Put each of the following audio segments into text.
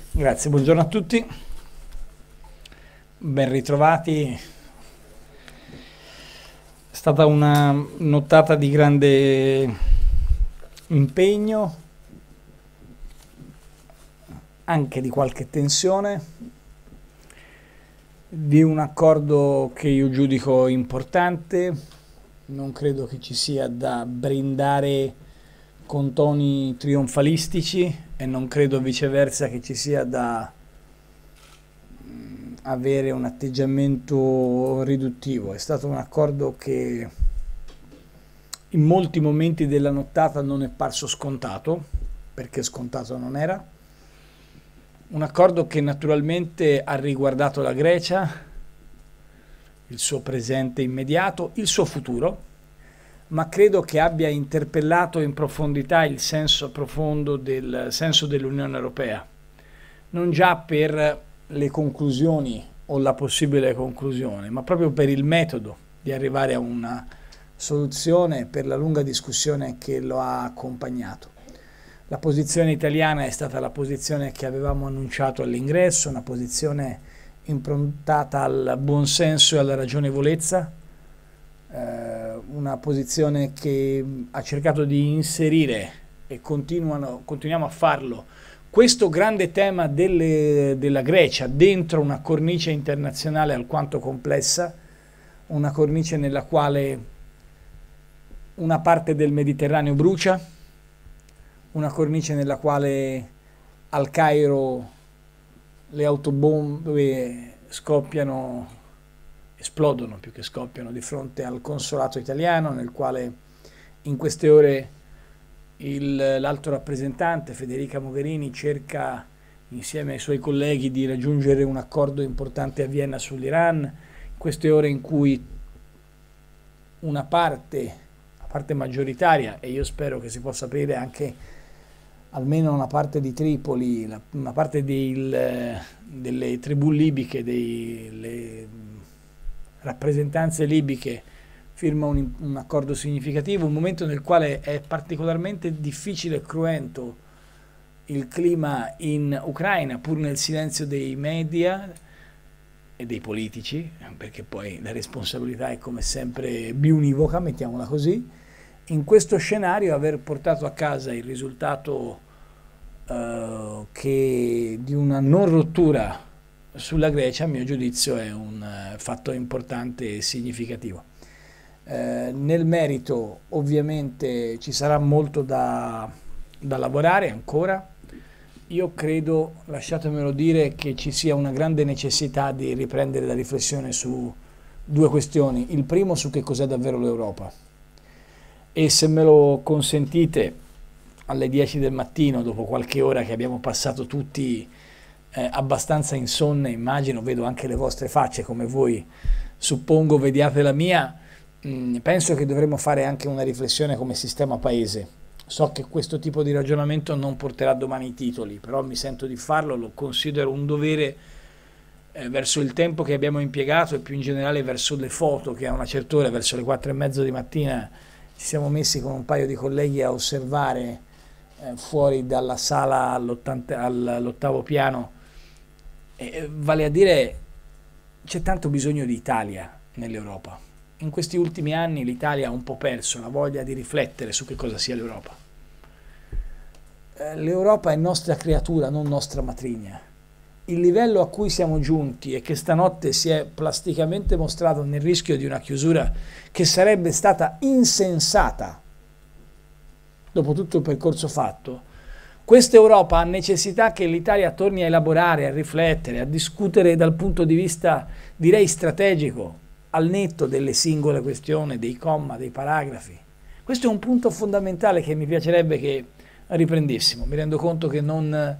Grazie, buongiorno a tutti, ben ritrovati. È stata una nottata di grande impegno, anche di qualche tensione, di un accordo che io giudico importante. Non credo che ci sia da brindare con toni trionfalistici e non credo viceversa che ci sia da avere un atteggiamento riduttivo. È stato un accordo che in molti momenti della nottata non è parso scontato, perché scontato non era. Un accordo che naturalmente ha riguardato la Grecia, il suo presente immediato, il suo futuro, ma credo che abbia interpellato in profondità il senso profondo del senso dell'Unione Europea, non già per le conclusioni o la possibile conclusione, ma proprio per il metodo di arrivare a una soluzione, per la lunga discussione che lo ha accompagnato. La posizione italiana è stata la posizione che avevamo annunciato all'ingresso, una posizione improntata al buonsenso e alla ragionevolezza, una posizione che ha cercato di inserire e continuiamo a farlo questo grande tema della Grecia dentro una cornice internazionale alquanto complessa, una cornice nella quale una parte del Mediterraneo brucia, una cornice nella quale al Cairo le autobombe scoppiano, esplodono più che scoppiano di fronte al consolato italiano, nel quale in queste ore l'alto rappresentante Federica Mogherini cerca insieme ai suoi colleghi di raggiungere un accordo importante a Vienna sull'Iran, in queste ore in cui una parte, la parte maggioritaria, e io spero che si possa aprire anche almeno una parte di Tripoli, una parte delle tribù libiche, delle rappresentanze libiche, firma un accordo significativo, un momento nel quale è particolarmente difficile e cruento il clima in Ucraina, pur nel silenzio dei media e dei politici, perché poi la responsabilità è come sempre biunivoca, mettiamola così. In questo scenario aver portato a casa il risultato che di una non rottura sulla Grecia, a mio giudizio, è un fatto importante e significativo. Nel merito ovviamente ci sarà molto da lavorare ancora. Io credo, lasciatemelo dire, che ci sia una grande necessità di riprendere la riflessione su due questioni. Il primo su che cos'è davvero l'Europa. E se me lo consentite, alle 10 del mattino, dopo qualche ora che abbiamo passato tutti abbastanza insonne, immagino, vedo anche le vostre facce come voi, suppongo vediate la mia, penso che dovremmo fare anche una riflessione come sistema paese. So che questo tipo di ragionamento non porterà domani i titoli, però mi sento di farlo, lo considero un dovere verso il tempo che abbiamo impiegato e più in generale verso le foto che a una certa ora, verso le 4:30 di mattina, ci siamo messi con un paio di colleghi a osservare fuori dalla sala all'ottavo piano. Vale a dire, c'è tanto bisogno di Italia nell'Europa. In questi ultimi anni l'Italia ha un po' perso la voglia di riflettere su che cosa sia l'Europa. L'Europa è nostra creatura, non nostra matrigna. Il livello a cui siamo giunti e che stanotte si è plasticamente mostrato nel rischio di una chiusura che sarebbe stata insensata dopo tutto il percorso fatto, questa Europa ha necessità che l'Italia torni a elaborare, a riflettere, a discutere dal punto di vista, direi, strategico, al netto delle singole questioni, dei comma, dei paragrafi. Questo è un punto fondamentale che mi piacerebbe che riprendessimo. Mi rendo conto che non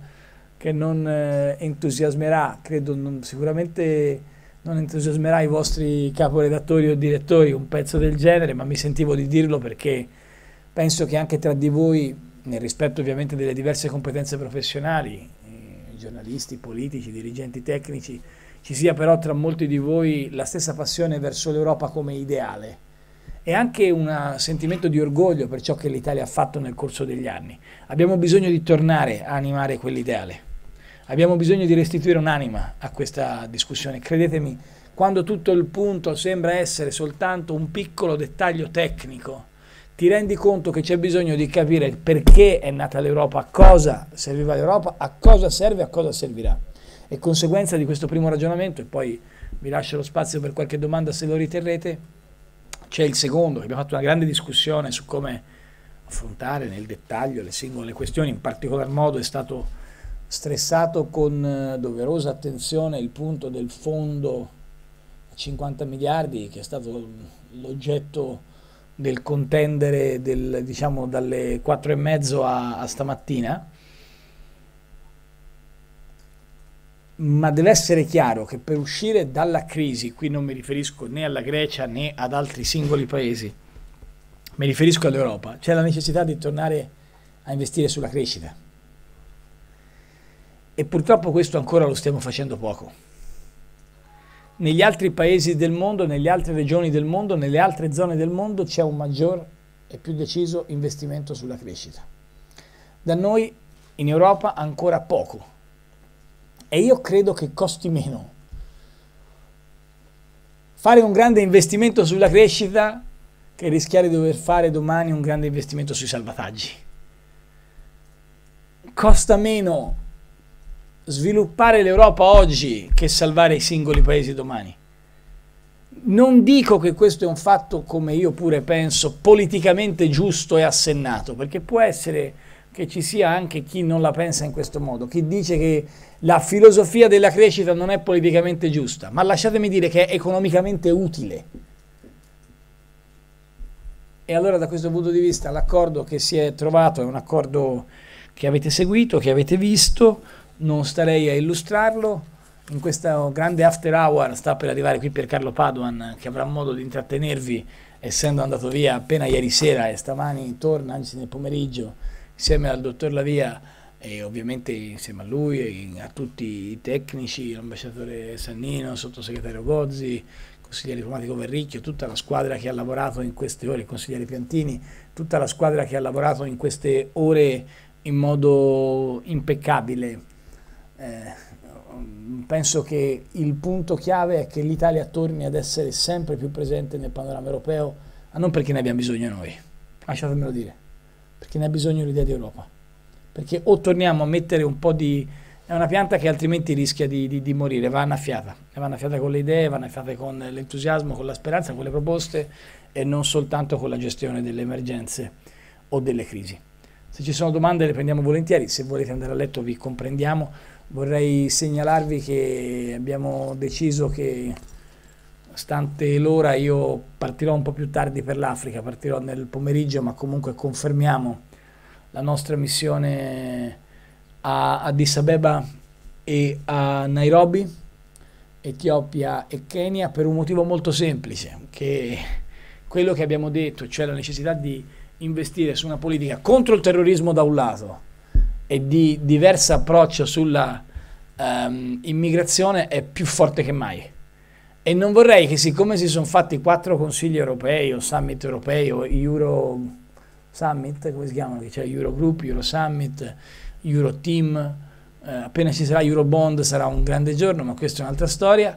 entusiasmerà, credo sicuramente non entusiasmerà i vostri caporedattori o direttori un pezzo del genere, ma mi sentivo di dirlo perché penso che anche tra di voi, nel rispetto ovviamente delle diverse competenze professionali, giornalisti, politici, dirigenti tecnici, ci sia però tra molti di voi la stessa passione verso l'Europa come ideale e anche un sentimento di orgoglio per ciò che l'Italia ha fatto nel corso degli anni. Abbiamo bisogno di tornare a animare quell'ideale. Abbiamo bisogno di restituire un'anima a questa discussione. Credetemi, quando tutto il punto sembra essere soltanto un piccolo dettaglio tecnico, ti rendi conto che c'è bisogno di capire perché è nata l'Europa, a cosa serviva l'Europa, a cosa serve, a cosa servirà. E conseguenza di questo primo ragionamento, e poi vi lascio lo spazio per qualche domanda se lo riterrete, c'è il secondo, che abbiamo fatto una grande discussione su come affrontare nel dettaglio le singole questioni, in particolar modo è stato stressato con doverosa attenzione il punto del fondo a 50 miliardi, che è stato l'oggetto del contendere diciamo dalle 4:30 a stamattina. Ma deve essere chiaro che per uscire dalla crisi, qui non mi riferisco né alla Grecia né ad altri singoli paesi, mi riferisco all'Europa, c'è la necessità di tornare a investire sulla crescita. E purtroppo questo ancora lo stiamo facendo poco. Negli altri paesi del mondo, nelle altre regioni del mondo, nelle altre zone del mondo c'è un maggior e più deciso investimento sulla crescita. Da noi in Europa ancora poco. E io credo che costi meno fare un grande investimento sulla crescita che rischiare di dover fare domani un grande investimento sui salvataggi. Costa meno sviluppare l'Europa oggi che salvare i singoli paesi domani. Non dico che questo è un fatto, come io pure penso, politicamente giusto e assennato, perché può essere che ci sia anche chi non la pensa in questo modo, chi dice che la filosofia della crescita non è politicamente giusta, ma lasciatemi dire che è economicamente utile. E allora da questo punto di vista l'accordo che si è trovato è un accordo che avete seguito, che avete visto, non starei a illustrarlo. In questa grande after hour sta per arrivare qui Piercarlo Padoan, che avrà modo di intrattenervi essendo andato via appena ieri sera e stamani torna, anzi nel pomeriggio, insieme al dottor Lavia e ovviamente insieme a lui e a tutti i tecnici, l'ambasciatore Sannino, il sottosegretario Gozzi, il consigliere diplomatico Verricchio, tutta la squadra che ha lavorato in queste ore, il consigliere Piantini, tutta la squadra che ha lavorato in queste ore in modo impeccabile. Penso che il punto chiave è che l'Italia torni ad essere sempre più presente nel panorama europeo, ma non perché ne abbiamo bisogno noi, lasciatemelo dire, perché ne ha bisogno l'idea di Europa, perché o torniamo a mettere un po' di... è una pianta che altrimenti rischia di morire, va annaffiata con le idee, va annaffiata con l'entusiasmo, con la speranza, con le proposte e non soltanto con la gestione delle emergenze o delle crisi. Se ci sono domande le prendiamo volentieri, se volete andare a letto vi comprendiamo. Vorrei segnalarvi che abbiamo deciso che, stante l'ora, io partirò un po' più tardi per l'Africa, partirò nel pomeriggio, ma comunque confermiamo la nostra missione a Addis Abeba e a Nairobi, Etiopia e Kenya, per un motivo molto semplice, che quello che abbiamo detto, cioè la necessità di investire su una politica contro il terrorismo da un lato e di diverso approccio sulla immigrazione è più forte che mai. E non vorrei che, siccome si sono fatti 4 consigli europei o summit europei o Euro Summit, come si chiamano? C'è Eurogroup, Euro Summit, Euro Team, appena ci sarà Eurobond sarà un grande giorno, ma questa è un'altra storia.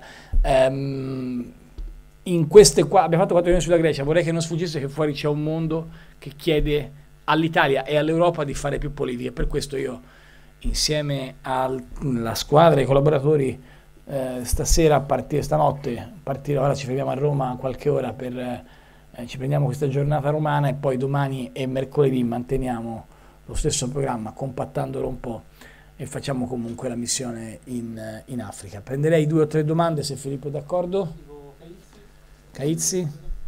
In queste qua abbiamo fatto 4 riunioni sulla Grecia, vorrei che non sfuggisse che fuori c'è un mondo che chiede all'Italia e all'Europa di fare più politica. Per questo io, insieme alla squadra, ai collaboratori, stasera, stanotte partirò, ora ci fermiamo a Roma qualche ora per ci prendiamo questa giornata romana e poi domani e mercoledì manteniamo lo stesso programma compattandolo un po' e facciamo comunque la missione in Africa. Prenderei 2 o 3 domande se Filippo è d'accordo. Caizzi?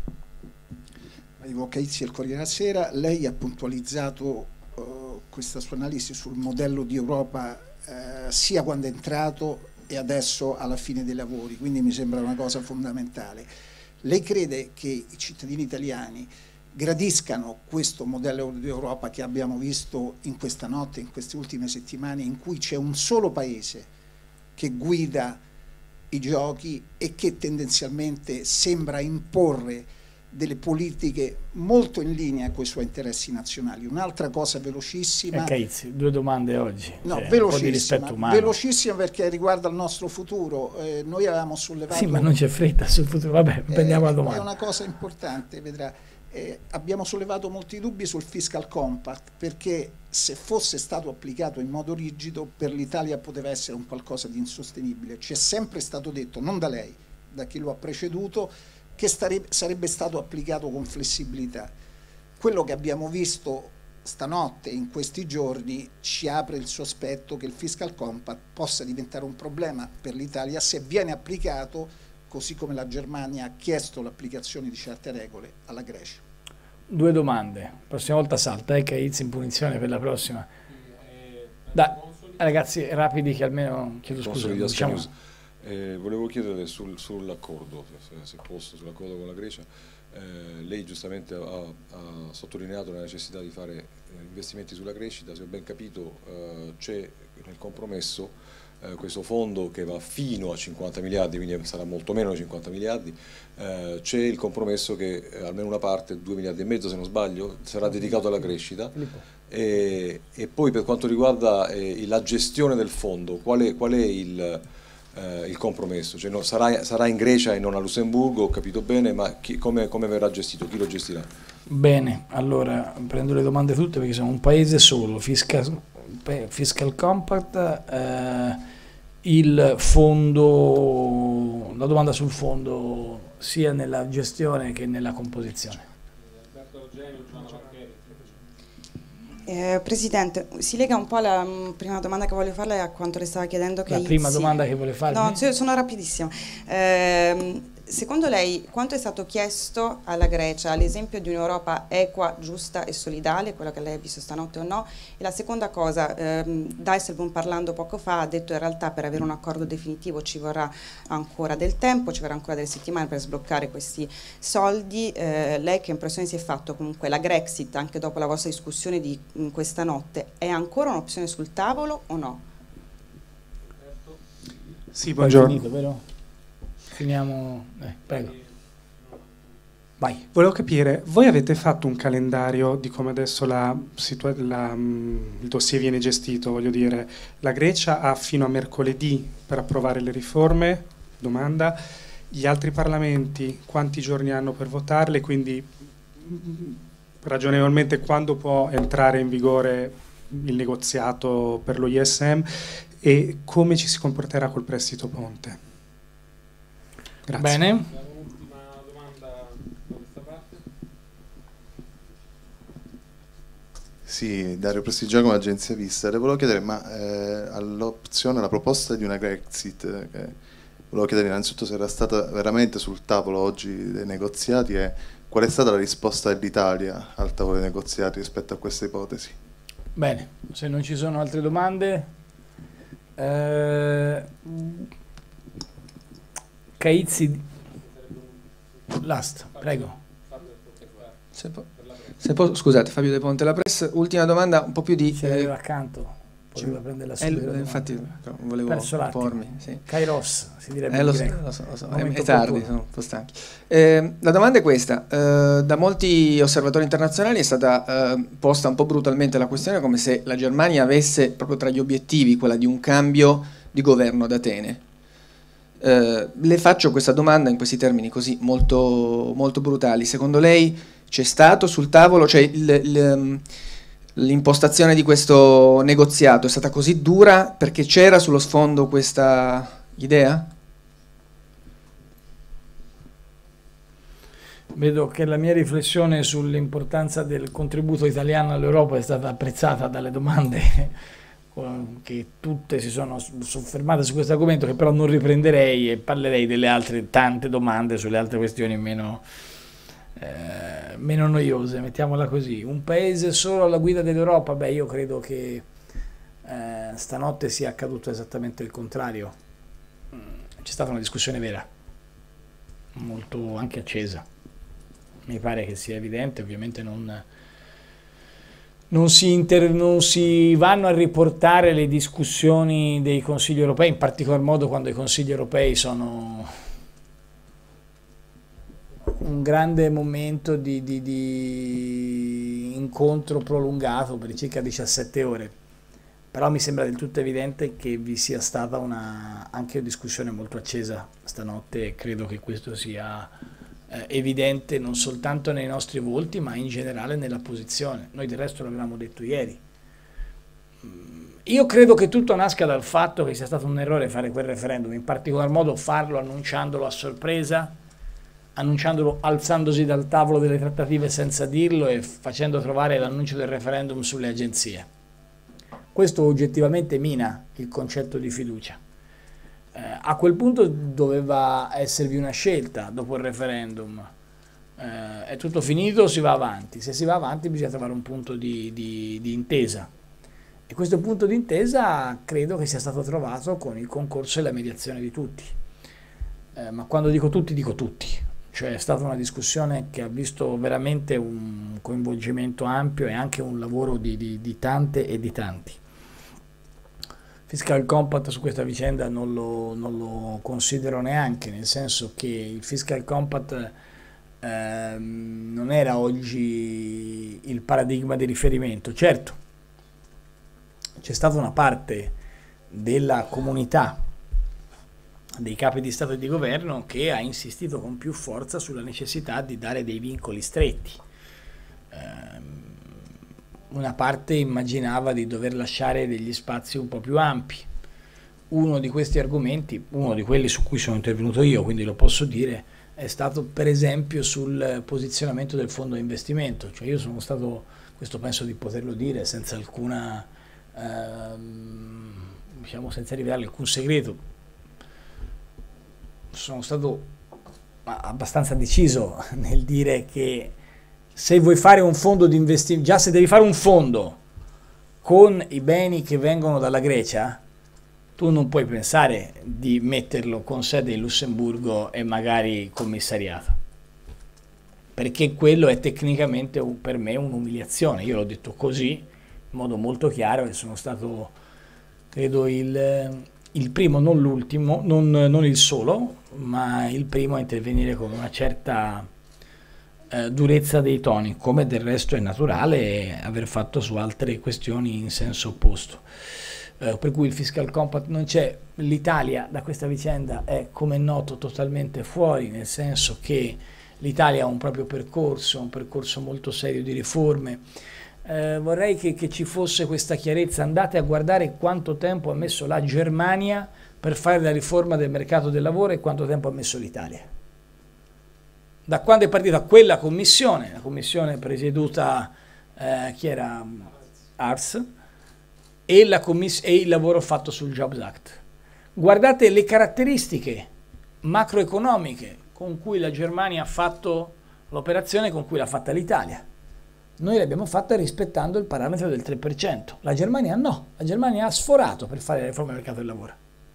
Ivo Caizzi del Corriere della Sera. Lei ha puntualizzato questa sua analisi sul modello di Europa sia quando è entrato e adesso alla fine dei lavori, quindi mi sembra una cosa fondamentale. Lei crede che i cittadini italiani gradiscano questo modello di Europa che abbiamo visto in questa notte, in queste ultime settimane, in cui c'è un solo paese che guida i giochi e che tendenzialmente sembra imporre delle politiche molto in linea con i suoi interessi nazionali. Un'altra cosa velocissima... Caizzi, 2 domande oggi. No, cioè, velocissima, un po' di rispetto umano. velocissima perché riguarda il nostro futuro. Noi avevamo sollevato... Sì, ma non c'è fretta sul futuro. Vabbè, prendiamo la domanda. È una cosa importante, vedrà. Abbiamo sollevato molti dubbi sul Fiscal Compact, perché se fosse stato applicato in modo rigido per l'Italia poteva essere un qualcosa di insostenibile. Ci è sempre stato detto, non da lei, da chi lo ha preceduto, che sarebbe stato applicato con flessibilità. Quello che abbiamo visto stanotte, in questi giorni, ci apre il sospetto che il Fiscal Compact possa diventare un problema per l'Italia se viene applicato così come la Germania ha chiesto l'applicazione di certe regole alla Grecia. 2 domande, prossima volta salta, Caizzi in punizione per la prossima. Ragazzi, rapidi che almeno, chiedo scusa, diciamo... volevo chiedere sull'accordo, se posso, sull'accordo con la Grecia. Lei giustamente ha sottolineato la necessità di fare investimenti sulla crescita. Se ho ben capito, c'è nel compromesso questo fondo che va fino a 50 miliardi, quindi sarà molto meno di 50 miliardi. C'è il compromesso che almeno una parte, 2 miliardi e mezzo se non sbaglio, sarà dedicato alla crescita. E poi per quanto riguarda la gestione del fondo, qual è il compromesso? Cioè, sarà in Grecia e non a Lussemburgo, ho capito bene, ma come verrà gestito? Chi lo gestirà? Bene, allora prendo le domande tutte perché siamo un paese solo. Fiscal Compact, il fondo, la domanda sul fondo sia nella gestione che nella composizione. Presidente, si lega un po' alla prima domanda che voglio farle a quanto le stava chiedendo Caizzi. La prima domanda che vuole farle? No, sono rapidissima. Secondo lei quanto è stato chiesto alla Grecia all'esempio di un'Europa equa, giusta e solidale, quella che lei ha visto stanotte o no? E la seconda cosa, Dijsselbloem parlando poco fa ha detto in realtà per avere un accordo definitivo ci vorrà ancora del tempo, ci vorrà ancora delle settimane per sbloccare questi soldi. Lei che impressione si è fatto? Comunque la Grexit, anche dopo la vostra discussione di questa notte, è ancora un'opzione sul tavolo o no? Sì, buongiorno. Finito, vero? Finiamo, prego. Vai. Volevo capire, voi avete fatto un calendario di come adesso il dossier viene gestito, voglio dire, la Grecia ha fino a mercoledì per approvare le riforme, domanda, gli altri parlamenti quanti giorni hanno per votarle, quindi ragionevolmente quando può entrare in vigore il negoziato per lo ISM e come ci si comporterà col prestito ponte? Grazie. Bene. L'ultima domanda da questa parte. Sì, Dario Prestigiacomo, Agenzia Vista. Le volevo chiedere, ma all'opzione, alla proposta di una Grexit, volevo chiedere innanzitutto se era stata veramente sul tavolo oggi dei negoziati e qual è stata la risposta dell'Italia al tavolo dei negoziati rispetto a questa ipotesi. Bene, se non ci sono altre domande... Caizzi, last, prego. Scusate, Fabio De Ponte, la Press, ultima domanda, un po' più di... Se l'aveva accanto, poteva prendere la subito. Infatti, volevo pormi. Sì. Kairos, si direbbe lo so, è tardi, sono un po' stanchi. La domanda è questa, da molti osservatori internazionali è stata posta un po' brutalmente la questione come se la Germania avesse proprio tra gli obiettivi quella di un cambio di governo ad Atene. Le faccio questa domanda in questi termini così molto, molto brutali. Secondo lei c'è stato sul tavolo, cioè l'impostazione di questo negoziato è stata così dura perché c'era sullo sfondo questa idea? Vedo che la mia riflessione sull'importanza del contributo italiano all'Europa è stata apprezzata dalle domande che tutte si sono soffermate su questo argomento, che però non riprenderei e parlerei delle altre tante domande sulle altre questioni meno noiose, mettiamola così. Un paese solo alla guida dell'Europa? Beh, io credo che stanotte sia accaduto esattamente il contrario. C'è stata una discussione vera, molto anche accesa. Mi pare che sia evidente, ovviamente non si vanno a riportare le discussioni dei Consigli europei, in particolar modo quando i Consigli europei sono un grande momento di incontro prolungato per circa 17 ore, però mi sembra del tutto evidente che vi sia stata anche una discussione molto accesa stanotte, e credo che questo sia evidente non soltanto nei nostri volti, ma in generale nella posizione. Noi del resto l'avevamo detto ieri. Io credo che tutto nasca dal fatto che sia stato un errore fare quel referendum, in particolar modo farlo annunciandolo a sorpresa, annunciandolo alzandosi dal tavolo delle trattative senza dirlo e facendo trovare l'annuncio del referendum sulle agenzie. Questo oggettivamente mina il concetto di fiducia. A quel punto doveva esservi una scelta dopo il referendum. È tutto finito, si va avanti. Se si va avanti bisogna trovare un punto di intesa. E questo punto di intesa credo che sia stato trovato con il concorso e la mediazione di tutti. Ma quando dico tutti, cioè è stata una discussione che ha visto veramente un coinvolgimento ampio e anche un lavoro di tante e di tanti. Fiscal Compact su questa vicenda non lo considero neanche, nel senso che il Fiscal Compact non era oggi il paradigma di riferimento. Certo, c'è stata una parte della comunità dei capi di Stato e di Governo che ha insistito con più forza sulla necessità di dare dei vincoli stretti. Una parte immaginava di dover lasciare degli spazi un po' più ampi. Uno di questi argomenti, uno di quelli su cui sono intervenuto io, quindi lo posso dire, è stato per esempio sul posizionamento del fondo investimento. Cioè io sono stato, questo penso di poterlo dire senza alcuna, diciamo senza rivelare alcun segreto, sono stato abbastanza deciso nel dire che se vuoi fare un fondo di investimento, già se devi fare un fondo con i beni che vengono dalla Grecia, tu non puoi pensare di metterlo con sede in Lussemburgo e magari commissariato, perché quello è tecnicamente per me un'umiliazione. Io l'ho detto così in modo molto chiaro e sono stato, credo, il primo, non l'ultimo, non il solo, ma il primo a intervenire con una certa durezza dei toni, come del resto è naturale aver fatto su altre questioni in senso opposto. Per cui il Fiscal Compact non c'è. L'Italia da questa vicenda è, come è noto, totalmente fuori, nel senso che l'Italia ha un proprio percorso, un percorso molto serio di riforme. Vorrei che ci fosse questa chiarezza. Andate a guardare quanto tempo ha messo la Germania per fare la riforma del mercato del lavoro e quanto tempo ha messo l'Italia. Da quando è partita quella commissione, la commissione presieduta, chi era? Ars, e il lavoro fatto sul Jobs Act. Guardate le caratteristiche macroeconomiche con cui la Germania ha fatto l'operazione, con cui l'ha fatta l'Italia. Noi l'abbiamo fatta rispettando il parametro del 3%. La Germania no, la Germania ha sforato per fare la riforma del mercato del lavoro.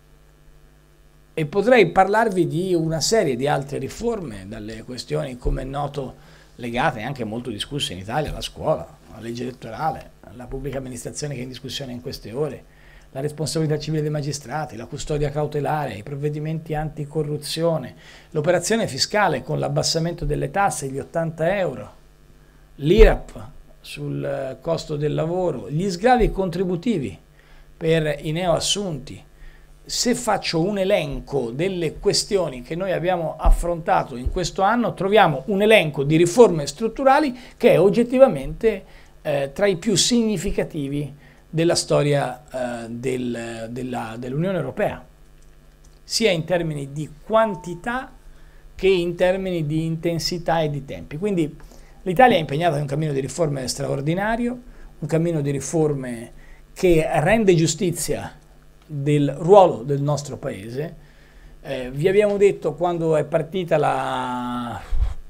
E potrei parlarvi di una serie di altre riforme, dalle questioni, come è noto, legate anche molto discusse in Italia, alla scuola, alla legge elettorale, alla pubblica amministrazione che è in discussione in queste ore, la responsabilità civile dei magistrati, la custodia cautelare, i provvedimenti anticorruzione, l'operazione fiscale con l'abbassamento delle tasse, gli 80 euro, l'IRAP sul costo del lavoro, gli sgravi contributivi per i neoassunti. Se faccio un elenco delle questioni che noi abbiamo affrontato in questo anno, troviamo un elenco di riforme strutturali che è oggettivamente tra i più significativi della storia dell'Unione Europea, sia in termini di quantità che in termini di intensità e di tempi. Quindi l'Italia è impegnata in un cammino di riforme straordinario, un cammino di riforme che rende giustizia del ruolo del nostro paese. Vi abbiamo detto, quando è partita la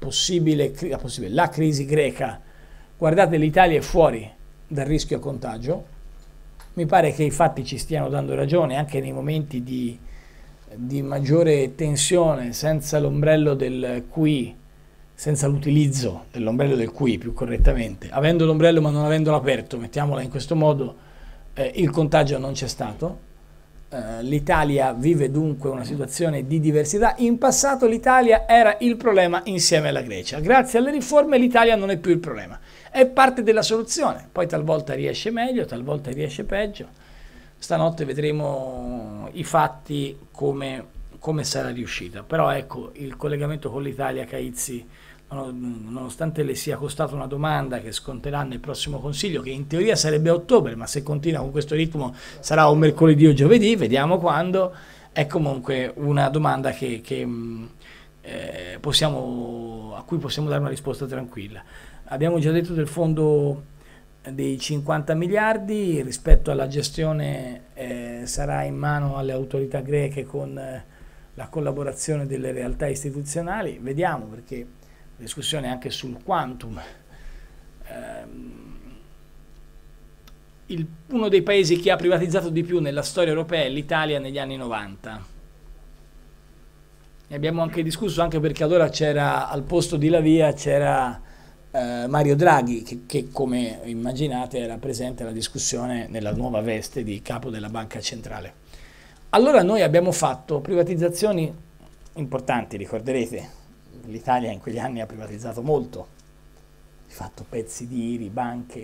crisi greca, guardate, l'Italia è fuori dal rischio contagio. Mi pare che i fatti ci stiano dando ragione anche nei momenti di maggiore tensione, senza l'ombrello del QE, senza l'utilizzo dell'ombrello del QE più correttamente, avendo l'ombrello ma non avendolo aperto, mettiamola in questo modo, il contagio non c'è stato. L'Italia vive dunque una situazione di diversità. In passato l'Italia era il problema insieme alla Grecia. Grazie alle riforme l'Italia non è più il problema, è parte della soluzione. Poi talvolta riesce meglio, talvolta riesce peggio. Stanotte vedremo i fatti come sarà riuscita. Però ecco, il collegamento con l'Italia, Caizzi, nonostante le sia costato una domanda che sconterà nel prossimo Consiglio, che in teoria sarebbe a ottobre, ma se continua con questo ritmo sarà o mercoledì o giovedì, vediamo quando, è comunque una domanda a cui possiamo dare una risposta tranquilla. Abbiamo già detto del fondo dei 50 miliardi, rispetto alla gestione sarà in mano alle autorità greche con la collaborazione delle realtà istituzionali, vediamo, perché discussione anche sul quantum. Uno dei paesi che ha privatizzato di più nella storia europea è l'Italia negli anni 90. Ne abbiamo anche discusso, anche perché allora c'era, al posto di La Via c'era Mario Draghi, che come immaginate era presente alla discussione nella nuova veste di capo della Banca Centrale. Allora noi abbiamo fatto privatizzazioni importanti, ricorderete. L'Italia in quegli anni ha privatizzato molto, di fatto pezzi di IRI, banche,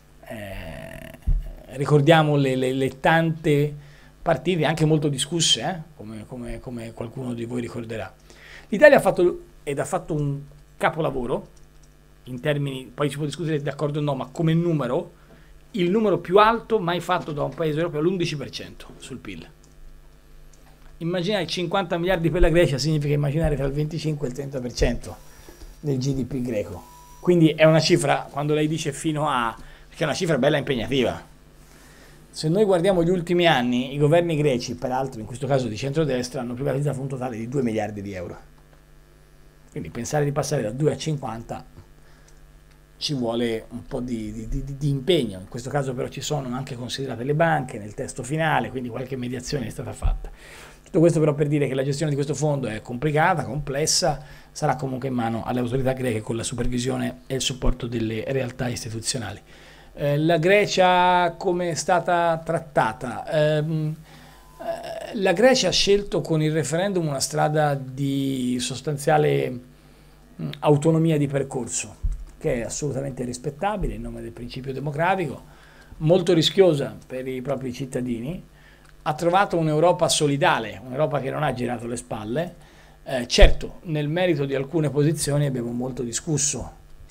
ricordiamo le tante partite anche molto discusse, come qualcuno di voi ricorderà. L'Italia ha fatto un capolavoro, in termini, poi si può discutere d'accordo o no, ma come numero, il numero più alto mai fatto da un paese europeo, l'11% sul PIL. Immaginare 50 miliardi per la Grecia significa immaginare tra il 25 e il 30% del GDP greco. Quindi è una cifra, quando lei dice fino a, perché è una cifra bella impegnativa. Se noi guardiamo gli ultimi anni, i governi greci, peraltro in questo caso di centrodestra, hanno privatizzato un totale di 2 miliardi di euro. Quindi pensare di passare da 2 a 50 ci vuole un po' di impegno. In questo caso però ci sono anche considerate le banche nel testo finale, quindi qualche mediazione è stata fatta. Tutto questo però per dire che la gestione di questo fondo è complicata, complessa, sarà comunque in mano alle autorità greche con la supervisione e il supporto delle realtà istituzionali. La Grecia come è stata trattata? La Grecia ha scelto con il referendum una strada di sostanziale autonomia di percorso, che è assolutamente rispettabile in nome del principio democratico, molto rischiosa per i propri cittadini. Ha trovato un'Europa solidale, un'Europa che non ha girato le spalle. Certo, nel merito di alcune posizioni abbiamo molto discusso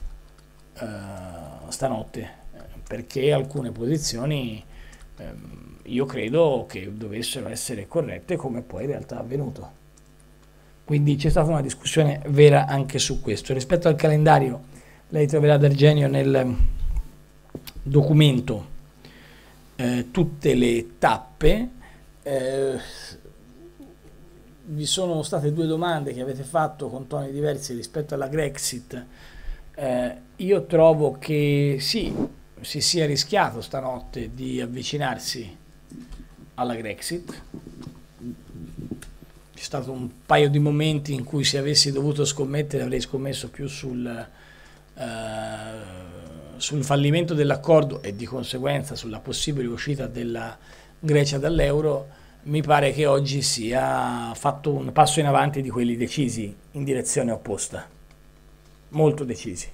stanotte, perché alcune posizioni io credo che dovessero essere corrette, come poi in realtà è avvenuto. Quindi c'è stata una discussione vera anche su questo. Rispetto al calendario, lei troverà D'Argenio nel documento tutte le tappe. Vi sono state due domande che avete fatto con toni diversi rispetto alla Grexit. Io trovo che sì, si sia rischiato stanotte di avvicinarsi alla Grexit. C'è stato un paio di momenti in cui, se avessi dovuto scommettere, avrei scommesso più sul fallimento dell'accordo e di conseguenza sulla possibile uscita della Grecia dall'euro. Mi pare che oggi sia fatto un passo in avanti di quelli decisi in direzione opposta, molto decisi.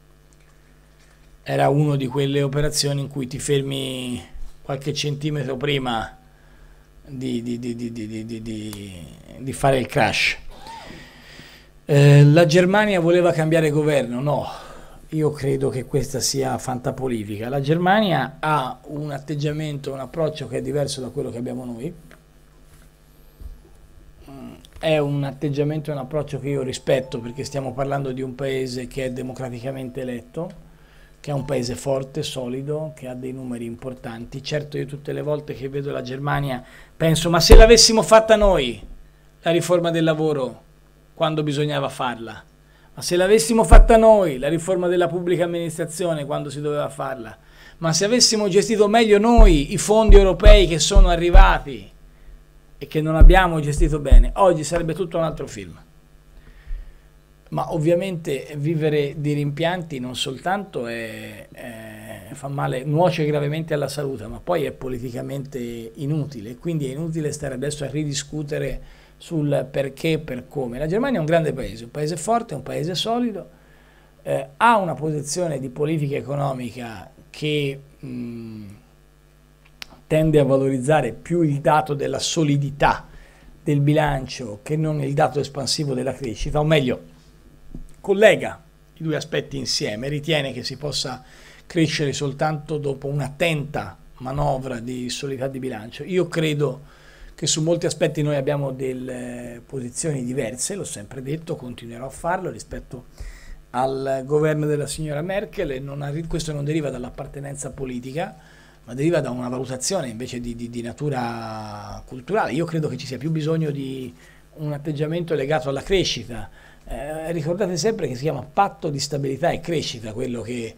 Era una di quelle operazioni in cui ti fermi qualche centimetro prima di fare il crash. La Germania voleva cambiare governo? No, io credo che questa sia fantapolitica. La Germania ha un atteggiamento, un approccio che è diverso da quello che abbiamo noi. È un atteggiamento e un approccio che io rispetto, perché stiamo parlando di un paese che è democraticamente eletto, che è un paese forte, solido, che ha dei numeri importanti. Certo, io tutte le volte che vedo la Germania penso, ma se l'avessimo fatta noi, la riforma del lavoro, quando bisognava farla? Ma se l'avessimo fatta noi, la riforma della pubblica amministrazione, quando si doveva farla? Ma se avessimo gestito meglio noi i fondi europei che sono arrivati e che non abbiamo gestito bene, oggi sarebbe tutto un altro film. Ma ovviamente vivere di rimpianti non soltanto fa male, nuoce gravemente alla salute, ma poi è politicamente inutile, quindi è inutile stare adesso a ridiscutere sul perché e per come. La Germania è un grande paese, un paese forte, un paese solido, ha una posizione di politica economica che tende a valorizzare più il dato della solidità del bilancio che non il dato espansivo della crescita, o meglio, collega i due aspetti insieme, ritiene che si possa crescere soltanto dopo un'attenta manovra di solidità di bilancio. Io credo che su molti aspetti noi abbiamo delle posizioni diverse, l'ho sempre detto, continuerò a farlo rispetto al governo della signora Merkel, e questo non deriva dall'appartenenza politica, ma deriva da una valutazione invece di natura culturale. Io credo che ci sia più bisogno di un atteggiamento legato alla crescita. Ricordate sempre che si chiama patto di stabilità e crescita, quello che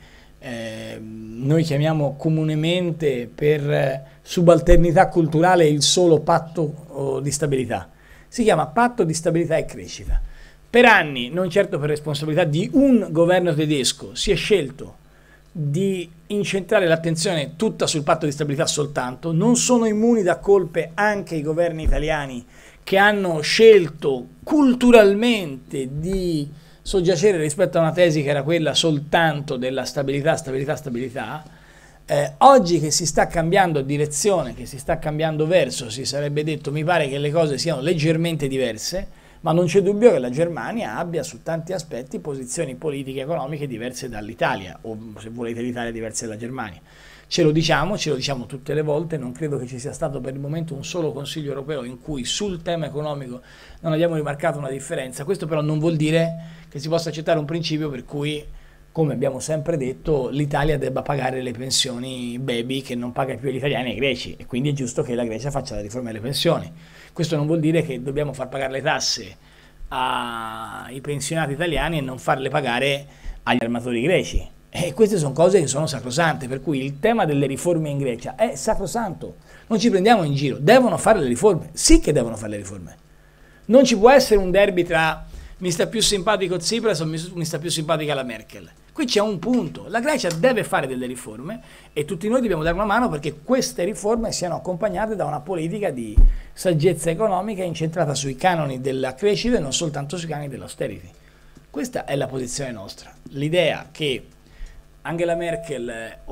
noi chiamiamo comunemente per subalternità culturale il solo patto di stabilità. Si chiama patto di stabilità e crescita. Per anni, non certo per responsabilità di un governo tedesco, si è scelto di incentrare l'attenzione tutta sul patto di stabilità soltanto. Non sono immuni da colpe anche i governi italiani che hanno scelto culturalmente di soggiacere rispetto a una tesi che era quella soltanto della stabilità, stabilità, stabilità. Oggi che si sta cambiando direzione, che si sta cambiando verso, si sarebbe detto, mi pare che le cose siano leggermente diverse, ma non c'è dubbio che la Germania abbia su tanti aspetti posizioni politiche e economiche diverse dall'Italia, o se volete l'Italia diversa dalla Germania. Ce lo diciamo tutte le volte, non credo che ci sia stato per il momento un solo Consiglio europeo in cui sul tema economico non abbiamo rimarcato una differenza. Questo però non vuol dire che si possa accettare un principio per cui, come abbiamo sempre detto, l'Italia debba pagare le pensioni baby che non paga più gli italiani e i greci, e quindi è giusto che la Grecia faccia la riforma delle pensioni. Questo non vuol dire che dobbiamo far pagare le tasse ai pensionati italiani e non farle pagare agli armatori greci. E queste sono cose che sono sacrosante, per cui il tema delle riforme in Grecia è sacrosanto. Non ci prendiamo in giro, devono fare le riforme, sì che devono fare le riforme. Non ci può essere un derby tra mi sta più simpatico Tsipras o mi sta più simpatica la Merkel. Qui c'è un punto, la Grecia deve fare delle riforme e tutti noi dobbiamo dare una mano perché queste riforme siano accompagnate da una politica di saggezza economica incentrata sui canoni della crescita e non soltanto sui canoni dell'austerity. Questa è la posizione nostra. L'idea che Angela Merkel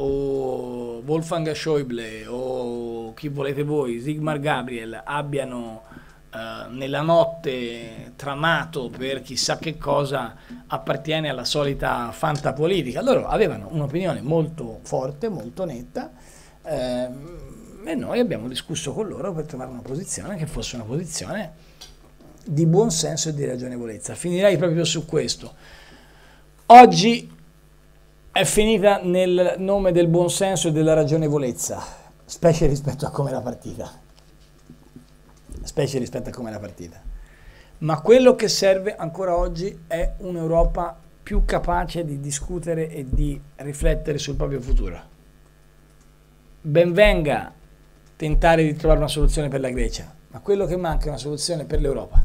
o Wolfgang Schäuble o chi volete voi, Sigmar Gabriel, abbiano nella notte tramato per chissà che cosa appartiene alla solita fantapolitica. Loro avevano un'opinione molto forte, molto netta, e noi abbiamo discusso con loro per trovare una posizione che fosse una posizione di buon senso e di ragionevolezza. Finirei proprio su questo. Oggi è finita nel nome del buon senso e della ragionevolezza, specie rispetto a come era partita. Ma quello che serve ancora oggi è un'Europa più capace di discutere e di riflettere sul proprio futuro. Ben venga tentare di trovare una soluzione per la Grecia, ma quello che manca è una soluzione per l'Europa.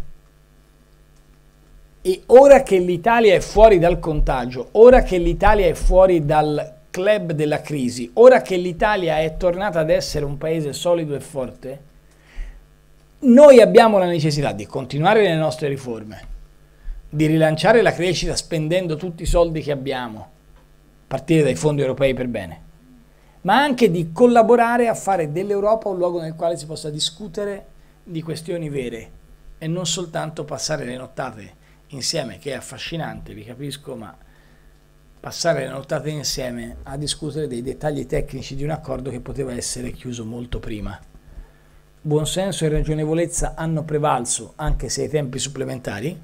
E ora che l'Italia è fuori dal contagio, ora che l'Italia è fuori dal club della crisi, ora che l'Italia è tornata ad essere un paese solido e forte, noi abbiamo la necessità di continuare le nostre riforme, di rilanciare la crescita spendendo tutti i soldi che abbiamo, a partire dai fondi europei per bene, ma anche di collaborare a fare dell'Europa un luogo nel quale si possa discutere di questioni vere e non soltanto passare le nottate insieme, che è affascinante, vi capisco, ma passare le nottate insieme a discutere dei dettagli tecnici di un accordo che poteva essere chiuso molto prima. Buonsenso e ragionevolezza hanno prevalso anche se ai tempi supplementari,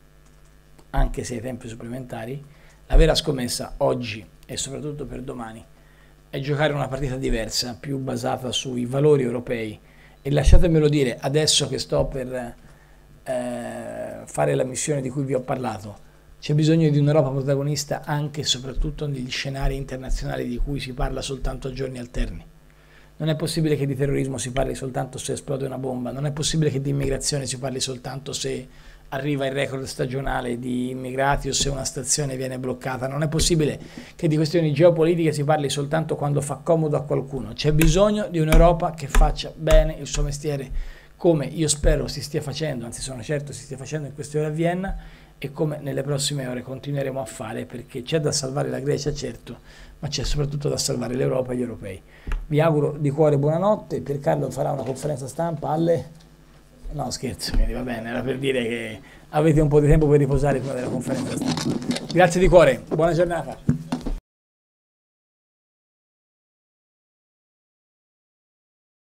la vera scommessa oggi e soprattutto per domani è giocare una partita diversa, più basata sui valori europei. E lasciatemelo dire, adesso che sto per fare la missione di cui vi ho parlato, c'è bisogno di un'Europa protagonista anche e soprattutto negli scenari internazionali di cui si parla soltanto a giorni alterni. Non è possibile che di terrorismo si parli soltanto se esplode una bomba, non è possibile che di immigrazione si parli soltanto se arriva il record stagionale di immigrati o se una stazione viene bloccata. Non è possibile che di questioni geopolitiche si parli soltanto quando fa comodo a qualcuno. C'è bisogno di un'Europa che faccia bene il suo mestiere, come io spero si stia facendo, anzi sono certo si stia facendo in queste ore a Vienna, e come nelle prossime ore continueremo a fare, perché c'è da salvare la Grecia, certo, ma c'è soprattutto da salvare l'Europa e gli europei. Vi auguro di cuore buonanotte. Piercarlo farà una conferenza stampa alle... No, scherzo, quindi va bene, era per dire che avete un po' di tempo per riposare prima della conferenza stampa. Grazie di cuore, buona giornata.